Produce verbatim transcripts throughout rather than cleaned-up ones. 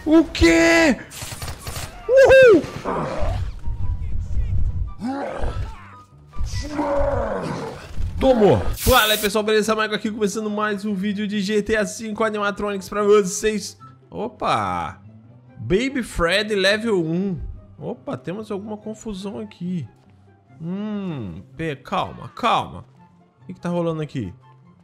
O quê? Uhul! Tomou! Fala aí, pessoal, beleza? Michael aqui, começando mais um vídeo de G T A cinco Animatronics pra vocês. Opa! Baby Freddy level um. Opa, temos alguma confusão aqui. Hum, pê, calma, calma. O que que tá rolando aqui?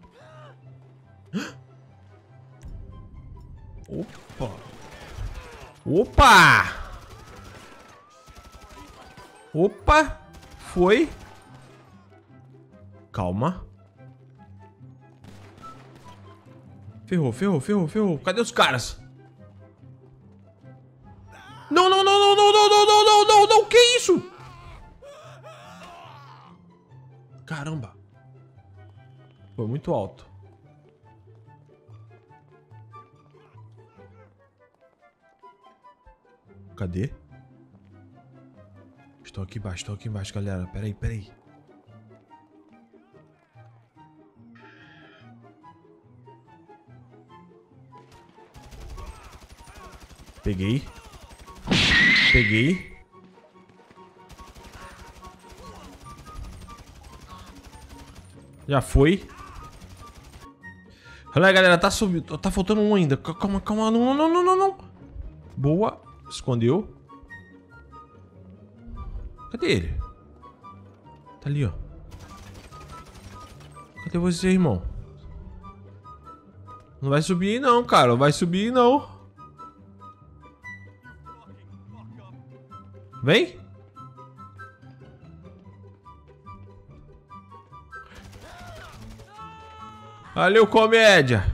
Opa! Opa! Opa! Foi! Calma. Ferrou, ferrou, ferrou, ferrou. Cadê os caras? Não, não, não, não, não, não, não, não, não, não, não, que isso? Caramba. Foi muito alto. Cadê? Estou aqui embaixo, estou aqui embaixo, galera. Peraí, peraí. Peguei. Peguei. Já foi. Olha aí, galera, tá subindo. Tá faltando um ainda. Calma, calma. Não, não, não, não, não. Boa. Escondeu. Cadê ele? Tá ali, ó. Cadê você, irmão? Não vai subir aí, não, cara. Não vai subir aí, não. Vem. Valeu, comédia.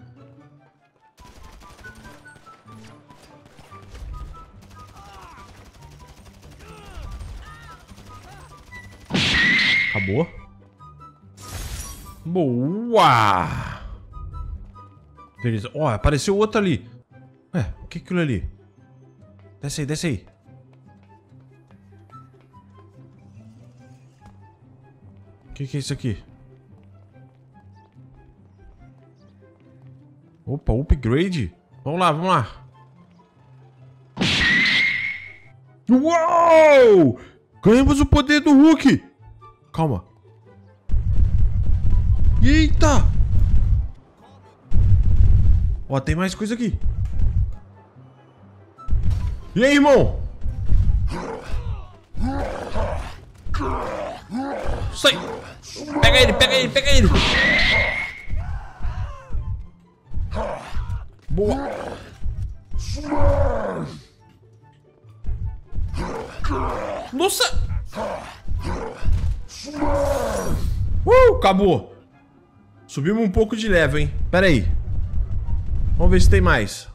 Acabou. Boa. Beleza. Ó, apareceu outro ali. Ué, o que é aquilo ali? Desce aí, desce aí. O que que é isso aqui? Opa, upgrade. Vamos lá, vamos lá. Uou! Ganhamos o poder do Hulk. Calma. Eita! Ó, tem mais coisa aqui. E aí, irmão? Sai! Pega ele, pega ele, pega ele! Boa! Nossa! Uh, acabou! Subimos um pouco de level, hein? Pera aí. Vamos ver se tem mais.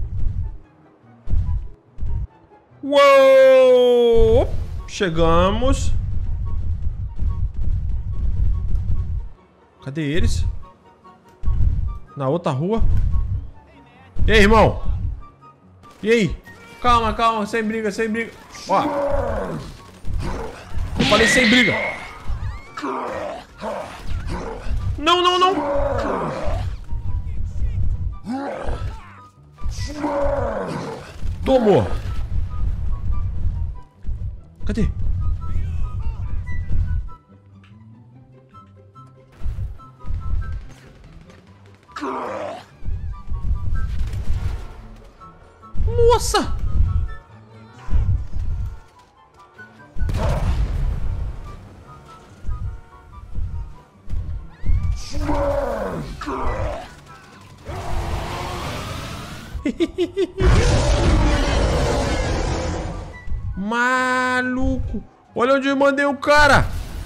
Uou! Chegamos. Cadê eles? Na outra rua. E aí, irmão? E aí? Calma, calma, sem briga, sem briga. Ó. Eu falei sem briga. Não, não, não. Tomou. Cadê? Nossa! Maluco! Olha onde eu mandei o cara!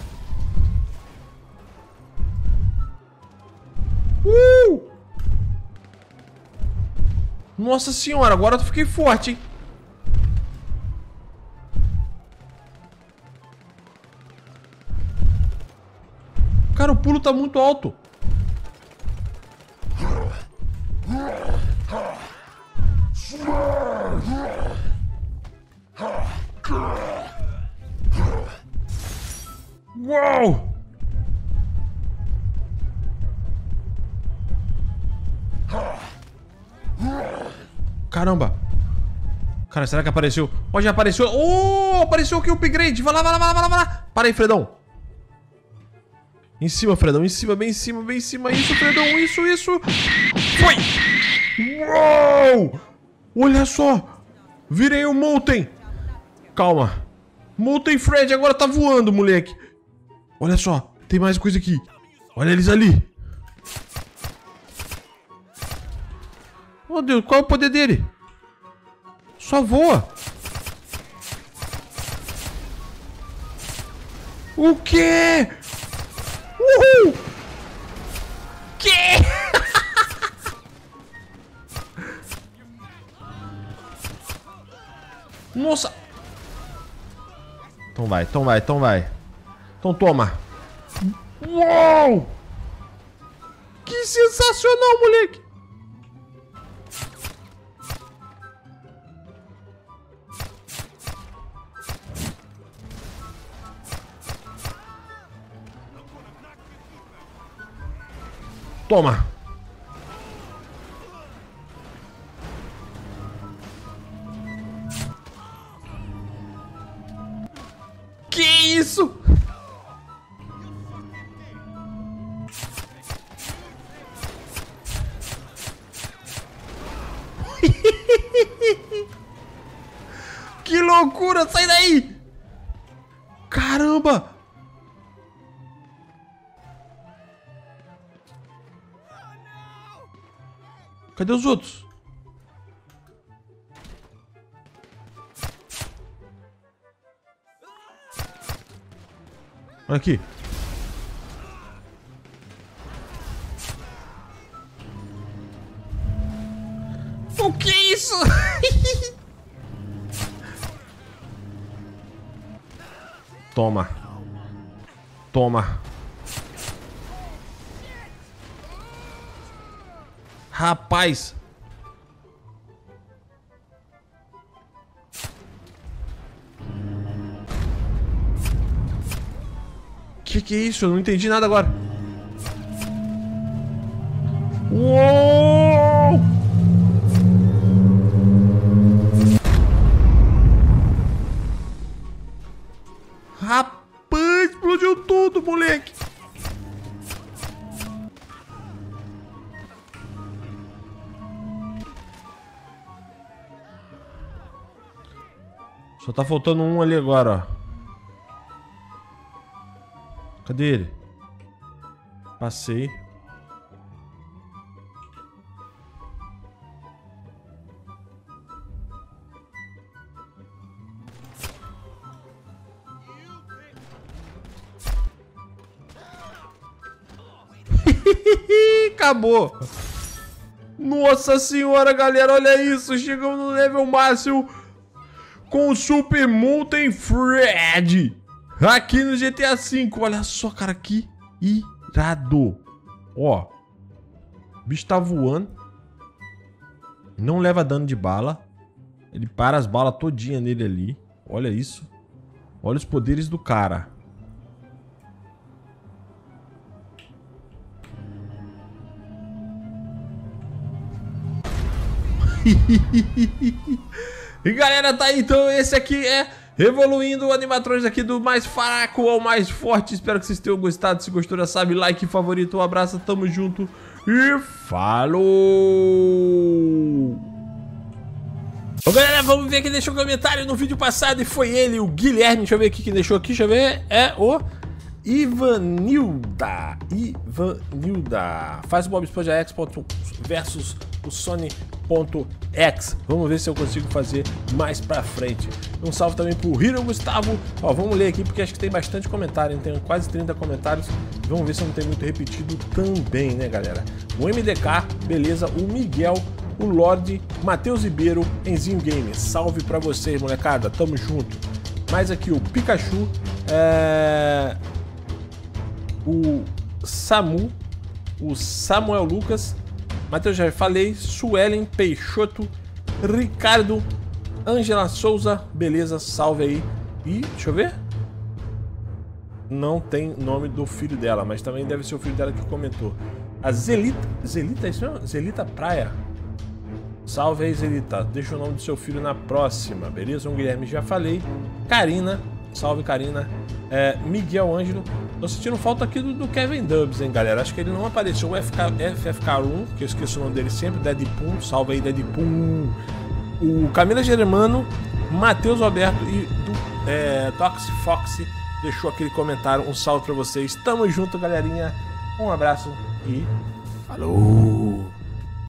Uh! Nossa senhora, agora eu fiquei forte, hein? Cara, o pulo tá muito alto. Uau! Caramba! Cara, será que apareceu? Ó, já apareceu. Oh, apareceu aqui o upgrade. Vai lá, vai lá, vai lá, vai lá, vai lá. Para aí, Fredão. Em cima, Fredão. Em cima, bem em cima, bem em cima. Isso, Fredão. Isso, isso. Foi. Uou. Olha só. Virei o Molten. Calma. Molten Fred agora tá voando, moleque. Olha só. Tem mais coisa aqui. Olha eles ali. Oh, Deus. Qual é o poder dele? Só voa. O quê? Uhul! Que? Nossa! Então vai, então vai, então vai. Então toma. Uou! Que sensacional, moleque! Toma. Que isso? Que loucura, sai daí! Caramba! Cadê os outros? Olha aqui. O que é isso? Toma. Toma. Rapaz. Que que é isso? Eu não entendi nada agora. Uou! Rapaz, explodiu tudo, moleque. Só tá faltando um ali agora, ó. Cadê ele? Passei. Acabou. Nossa senhora, galera, olha isso. Chegamos no level máximo com o Super Molten Fred aqui no G T A cinco. Olha só, cara, que irado. Ó, o bicho tá voando. Não leva dano de bala. Ele para as balas todinha nele ali. Olha isso. Olha os poderes do cara. E galera, tá aí, então esse aqui é evoluindo o animatrônicos aqui do mais fraco ao mais forte. Espero que vocês tenham gostado. Se gostou, já sabe, like, favorito, um abraço, tamo junto e falou! Bom, galera, vamos ver quem deixou um comentário no vídeo passado e foi ele, o Guilherme. Deixa eu ver aqui quem deixou aqui, deixa eu ver, é o Ivanilda. Ivanilda. Faz o Bob Esponja X versus o Sony.X. Vamos ver se eu consigo fazer mais pra frente. Um salve também pro Hiro Gustavo. Ó, vamos ler aqui porque acho que tem bastante comentário. Tem quase trinta comentários. Vamos ver se não tem muito repetido também, né, galera? O M D K, beleza. O Miguel, o Lorde, Matheus Ribeiro, Enzinho Games. Salve pra vocês, molecada. Tamo junto. Mais aqui o Pikachu. É... O Samu. O Samuel Lucas. Matheus, já falei, Suelen Peixoto, Ricardo, Ângela Souza, beleza, salve aí. E, deixa eu ver. Não tem nome do filho dela, mas também deve ser o filho dela que comentou. A Zelita, Zelita, isso mesmo? Zelita Praia. Salve aí, Zelita. Deixa o nome do seu filho na próxima, beleza? Um Guilherme, já falei. Karina. Salve, Karina. É, Miguel Ângelo. Tô sentindo falta aqui do, do Kevin Dubs, hein, galera? Acho que ele não apareceu. O F F K um, que eu esqueço o nome dele sempre. Deadpool. Salve aí, Deadpool. O Camila Germano, Matheus Alberto e do é, Toxi Fox deixou aquele comentário. Um salve pra vocês. Tamo junto, galerinha. Um abraço e falou!